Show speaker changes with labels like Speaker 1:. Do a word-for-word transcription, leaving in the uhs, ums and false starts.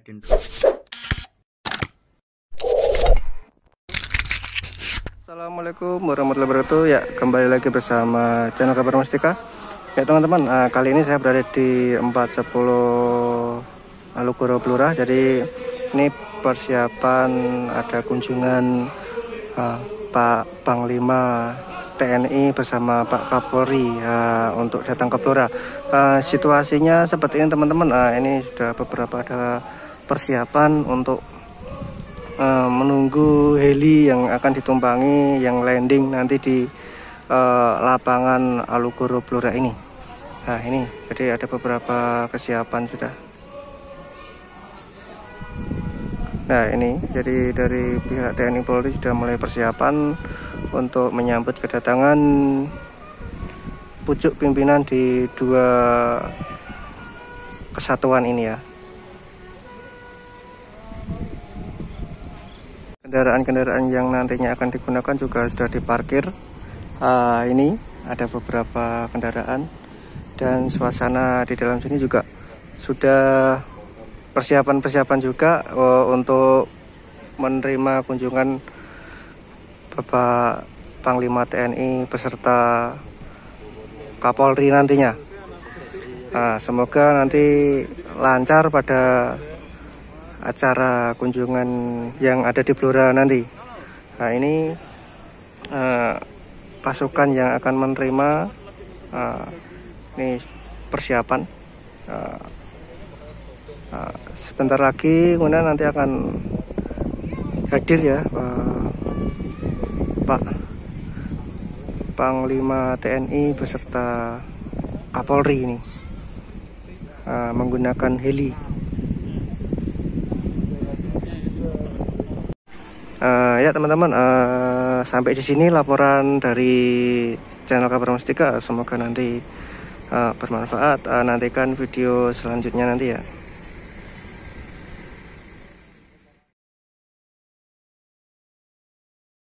Speaker 1: Assalamualaikum warahmatullahi wabarakatuh. Ya, kembali lagi bersama channel Kabar Mustika. Ya teman-teman, uh, kali ini saya berada di empat sepuluh Alugoro Blora. Jadi ini persiapan ada kunjungan uh, Pak Panglima T N I bersama Pak Kapolri uh, untuk datang ke Blora. Uh, situasinya seperti ini teman-teman. Uh, ini sudah beberapa ada persiapan untuk Uh, menunggu heli yang akan ditumpangi yang landing nanti di uh, lapangan Alugoro Blora ini. Nah ini jadi ada beberapa kesiapan sudah. Nah ini jadi dari pihak T N I Polri sudah mulai persiapan untuk menyambut kedatangan pucuk pimpinan di dua kesatuan ini ya. Kendaraan-kendaraan yang nantinya akan digunakan juga sudah diparkir. Uh, ini ada beberapa kendaraan dan suasana di dalam sini juga sudah persiapan-persiapan juga uh, untuk menerima kunjungan Bapak Panglima T N I beserta Kapolri nantinya. Uh, semoga nanti lancar pada acara kunjungan yang ada di Blora nanti. Nah ini uh, pasukan yang akan menerima uh, ini persiapan. Uh, uh, sebentar lagi kemudian nanti akan hadir ya uh, Pak Panglima T N I beserta Kapolri ini uh, menggunakan heli. Uh, ya teman-teman, uh, sampai di sini laporan dari channel Kabar Mustika. Semoga nanti uh, bermanfaat. Uh, nantikan video selanjutnya nanti ya.